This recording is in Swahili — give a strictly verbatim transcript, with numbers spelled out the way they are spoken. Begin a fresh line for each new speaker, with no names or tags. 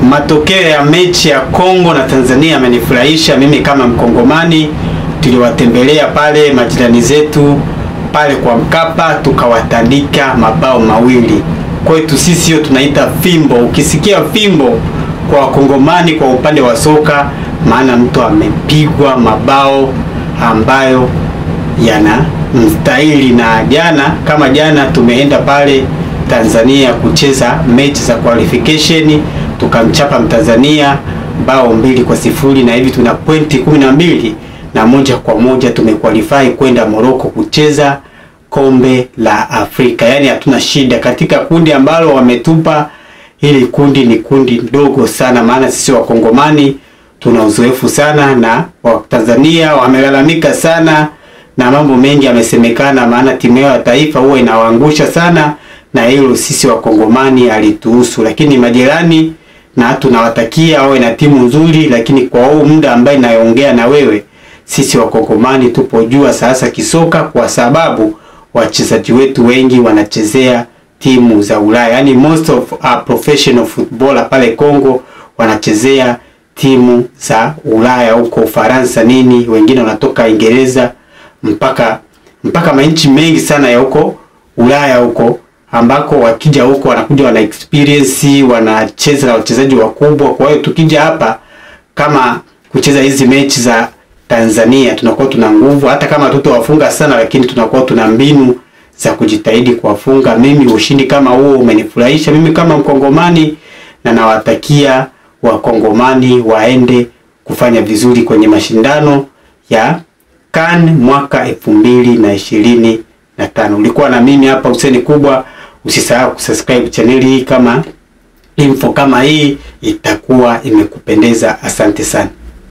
Matokeo ya mechi ya Congo na Tanzania amenifurahisha mimi kama Mkongomani. Tuliwatembelea pale majirani zetu pale kwa Mkapa, tukawatandika mabao mawili. Kwetu sisi hiyo tunaita fimbo. Ukisikia fimbo kwa Wakongomani kwa upande wa soka, maana mtu amepigwa mabao ambayo yana mstahili. Na jana kama jana tumeenda pale Tanzania kucheza mechi za qualification, tukamchapa Mtanzania bao mbili kwa sifuri, na hivi tuna pointi kumi na mbili na moja kwa moja tumequalify kwenda Morocco kucheza kombe la Afrika. Yani hatuna shida katika kundi ambalo wametupa. Hili kundi ni kundi ndogo sana, maana sisi Wakongomani tuna uzoefu sana, na wa Tanzania wamelalamika sana na mambo mengi yamesemekana, maana timu ya taifa huwa inawaangusha sana, na hilo sisi Wakongomani alituhusu. Lakini majirani na tunawatakia wawe na timu nzuri, lakini kwa huu muda ambaye naongea na wewe, sisi Wakongomani tupo jua sasa kisoka, kwa sababu wachezaji wetu wengi wanachezea timu za Ulaya. Yani most of our professional footballer pale Congo wanachezea timu za Ulaya, huko Ufaransa nini, wengine wanatoka Uingereza mpaka mpaka manchi mengi sana ya huko Ulaya huko, ambako wakija huko wanakuja wana experience, wanacheza na wachezaji wakubwa. Kwa hiyo tukija hapa kama kucheza hizi mechi za Tanzania, tunakuwa tuna nguvu, hata kama tutawafunga sana, lakini tunakuwa tuna mbinu za kujitahidi kuwafunga. Mimi ushindi kama huo umenifurahisha mimi kama Mkongomani, na nawatakia Wakongomani waende kufanya vizuri kwenye mashindano ya CAN mwaka elfu mbili na ishirini na tano. Ulikuwa na mimi hapa Hussein Kubwa. Usisahau kusubscribe channel hii, kama info kama hii itakuwa imekupendeza. Asante sana.